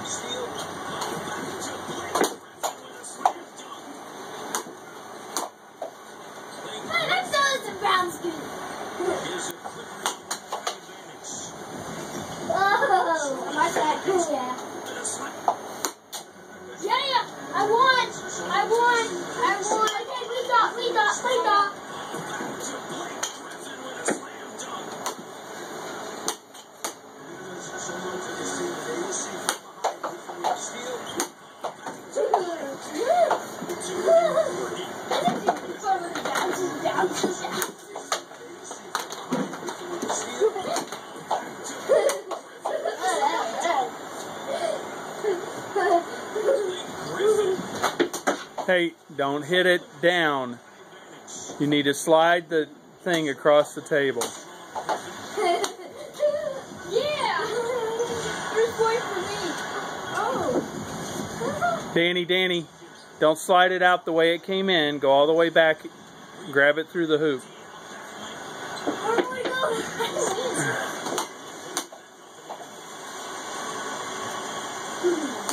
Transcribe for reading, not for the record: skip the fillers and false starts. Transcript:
Hey, that does a brown scoop. Oh, am I that cool? Yeah. Yeah, I won. Okay, we got. Hey, don't hit it down. You need to slide the thing across the table. Yeah! There's point for me. Oh. Danny, don't slide it out the way it came in. Go all the way back. Grab it through the hoop. Where do we go?